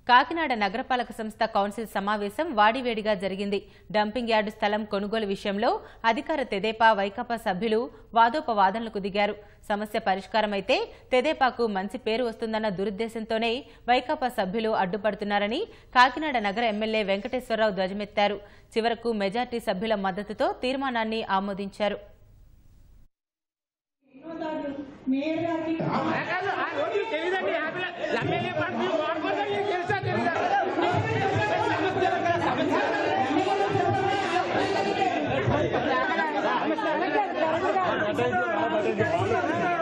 కాకినాడ నగరపాలక సంస్థ కౌన్సిల్ సమావేశం వాడివేడిగా జరిగింది. డంపింగ్ యార్డు స్థలం కొనుగోలు విషయంలో అధికార తెదేపా వైకాపా సభ్యులు వాదోపవాదనలకు దిగారు. సమస్య పరిష్కారమైతే తెదేపాకు మంచి పేరు వస్తుందన్న దురుద్దేశంతోనే వైకాపా సభ్యులు అడ్డుపడుతున్నారని కాకినాడ నగర ఎమ్మెల్యే వెంకటేశ్వరరావు ధ్వజమెత్తారు. చివరకు మెజార్టీ సభ్యుల మద్దతుతో తీర్మానాన్ని ఆమోదించారు. Thank you.